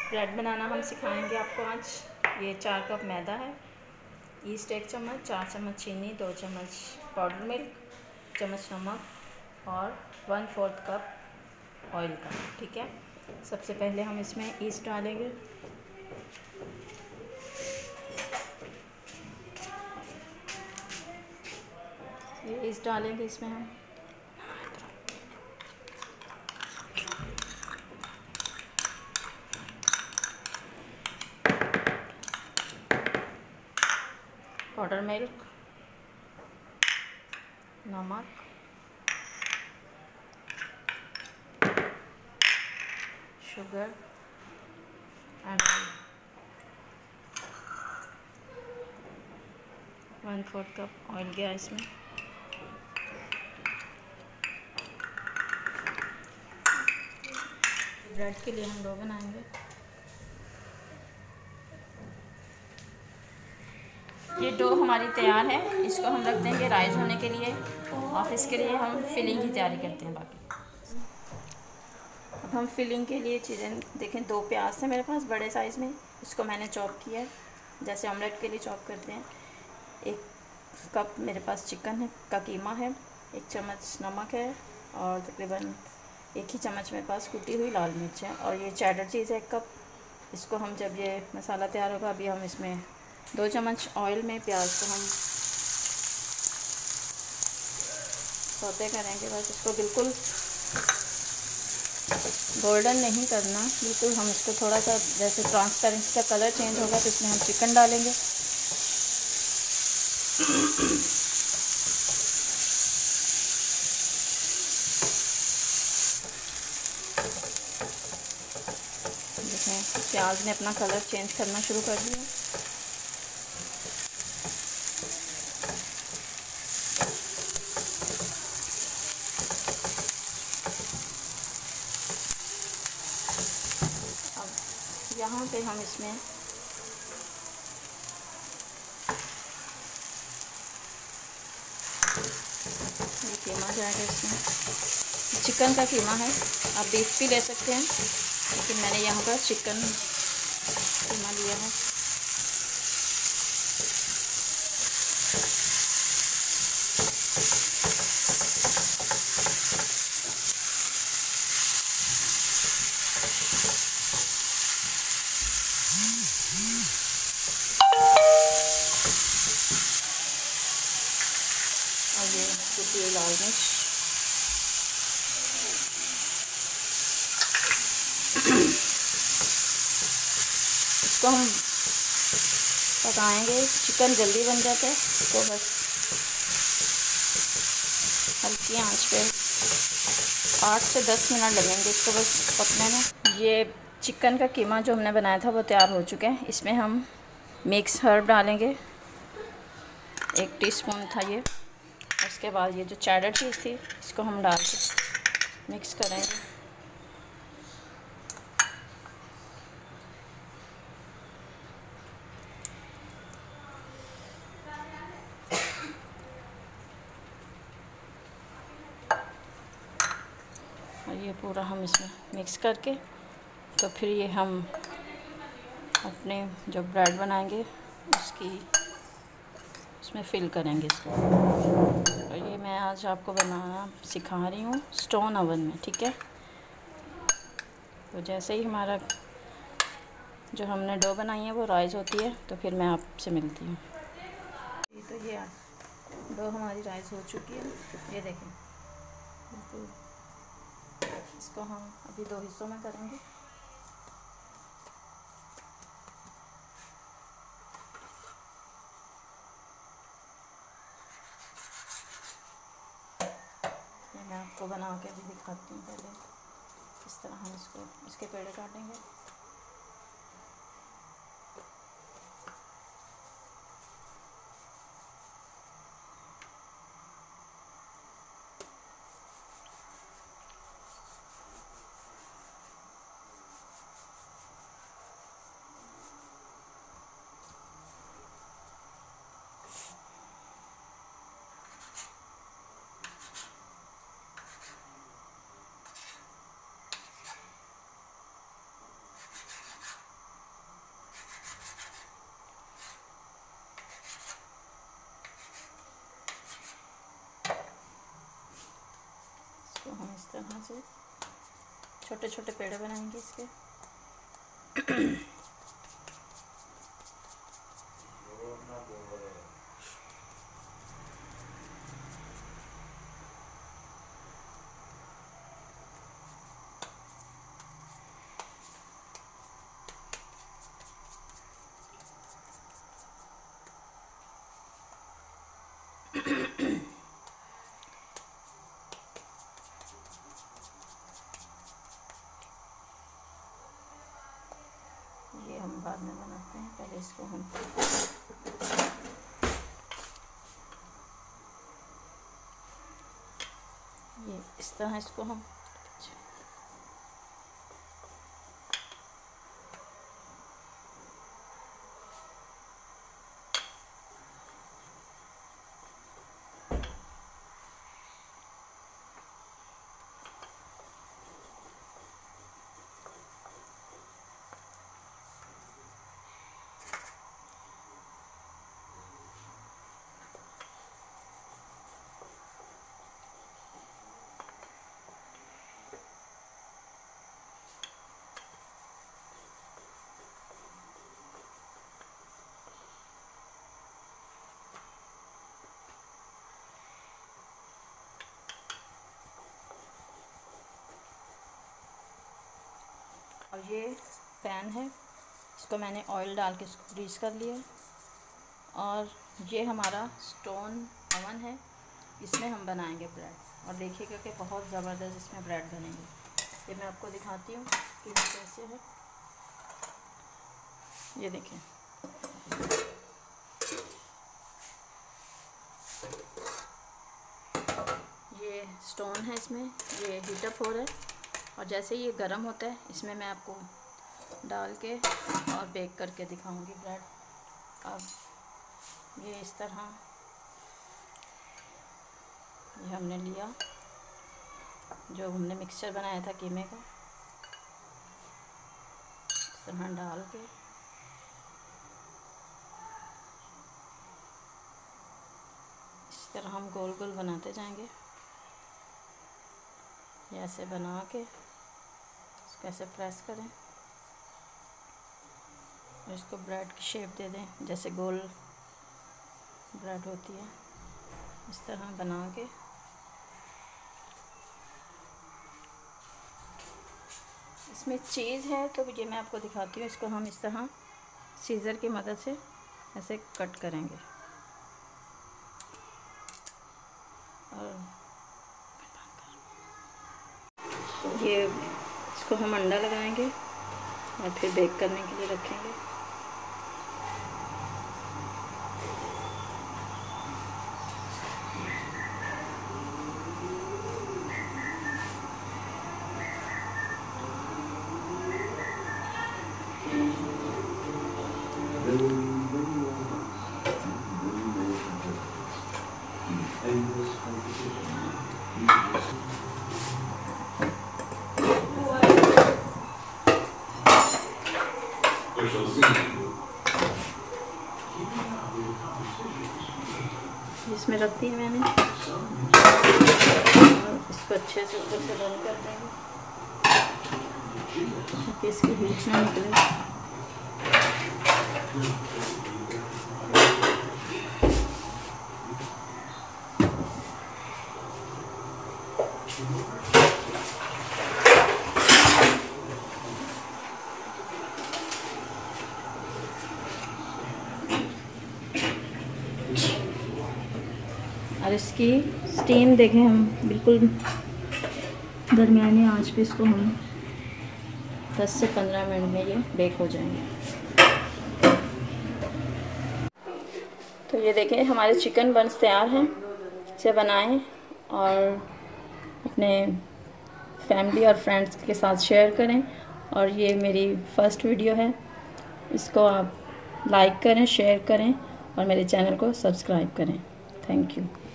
Bread बनाना हम सिखाएंगे आपको आज। ये 4 कप मैदा है, ईस्ट 1 चम्मच, 4 चम्मच चीनी, 2 चम्मच पाउडर मिल्क, चम्मच नमक और 1/4 कप ऑयल का। ठीक है, सबसे पहले हम इसमें ईस्ट डालेंगे। ये ईस्ट डालेंगे इसमें हम। पाउडर मिल्क, नमक, शुगर एंड 1/4 कप ऑयल गया इसमें। ब्रेड के लिए हम डो बनाएंगे। ये डो हमारी तैयार है, इसको हम रख देंगे राइस होने के लिए और इसके लिए हम फिलिंग की तैयारी करते हैं बाकी। अब हम फिलिंग के लिए चीज़ें देखें। 2 प्याज थे मेरे पास बड़े साइज़ में, इसको मैंने चॉप किया है जैसे ऑमलेट के लिए चॉप करते हैं। 1 कप मेरे पास चिकन का कीमा है, 1 चम्मच नमक है और तकरीबन 1 ही चम्मच मेरे पास कुटी हुई लाल मिर्च है। और ये चेडर चीज़ है 1 कप। इसको हम जब ये मसाला तैयार होगा, अभी हम इसमें 2 चम्मच ऑयल में प्याज को हम सौते करेंगे। बस इसको बिल्कुल गोल्डन नहीं करना, बिल्कुल हम इसको थोड़ा सा जैसे ट्रांसपेरेंसी का कलर चेंज होगा तो इसमें हम चिकन डालेंगे। देखें प्याज ने अपना कलर चेंज करना शुरू कर दिया। अब यहाँ पे हम इसमें ये कीमा जाएगा। इसमें चिकन का कीमा है, आप बीफ भी ले सकते हैं, लेकिन मैंने यहाँ पर चिकन कीमा लिया है। और ये कुटी हुई लाल मिर्च, इसको हम पकाएंगे। चिकन जल्दी बन जाता है, तो बस हल्की आंच पे 8 से 10 मिनट लगेंगे इसको बस पकने में। ये चिकन का कीमा जो हमने बनाया था वो तैयार हो चुके हैं। इसमें हम मिक्स हर्ब डालेंगे, 1 टीस्पून था ये। उसके बाद ये जो चेडर चीज़ थी इसको हम डाल के मिक्स करेंगे। और ये पूरा हम इसमें मिक्स करके तो फिर ये हम अपने जो ब्रेड बनाएंगे उसमें फिल करेंगे इसको। और ये मैं आज आपको बनाना सिखा रही हूँ स्टोन ओवन में। ठीक है, तो जैसे ही हमारा जो हमने डो बनाई है वो राइस होती है तो फिर मैं आपसे मिलती हूँ। तो ये डो हमारी राइस हो चुकी है, ये देखें बिल्कुल। इसको हम अभी 2 हिस्सों में करेंगे। ये मैं आपको बना के भी दिखाती हूँ। पहले इस तरह हम इसके पेड़े काटेंगे। तरह से छोटे छोटे पेड़े बनाएंगे इसके। ये हम बाद में बनाते हैं, पहले इसको हम ये इस तरह इसको हम और ये पैन है, इसको मैंने ऑयल डाल के इसको ग्रीस कर लिया। और ये हमारा स्टोन ओवन है, इसमें हम बनाएंगे ब्रेड। और देखिएगा कि बहुत ज़बरदस्त इसमें ब्रेड बनेंगे। ये मैं आपको दिखाती हूँ कि ये कैसे है। ये देखें, ये स्टोन है, इसमें ये हीटअप हो रहा है। और जैसे ये गर्म होता है, इसमें मैं आपको डाल के और बेक करके दिखाऊंगी ब्रेड। अब ये इस तरह ये हमने लिया, जो हमने मिक्सचर बनाया था कीमे का, इस तरह डाल के इस तरह हम गोल गोल बनाते जाएंगे। ऐसे बना के इसको ऐसे प्रेस करें और इसको ब्रेड की शेप दे दें, जैसे गोल ब्रेड होती है। इस तरह बना के इसमें चीज़ है तो ये मैं आपको दिखाती हूँ। इसको हम इस तरह सीज़र की मदद से ऐसे कट करेंगे और ये इसको हम अंडा लगाएंगे और फिर बेक करने के लिए रखेंगे। इसमें रख दी है मैंने, और इसको अच्छे से ऊपर से बंद कर देंगे ताकि इसकी हीट ना निकले। और इसकी स्टीम देखें, हम बिल्कुल दरमियानी आंच पे इसको हम 10 से 15 मिनट में ये बेक हो जाएंगे। तो ये देखें, हमारे चिकन बन्स तैयार हैं। इसे बनाएं और अपने फैमिली और फ्रेंड्स के साथ शेयर करें। और ये मेरी फर्स्ट वीडियो है, इसको आप लाइक करें, शेयर करें और मेरे चैनल को सब्सक्राइब करें। Thank you.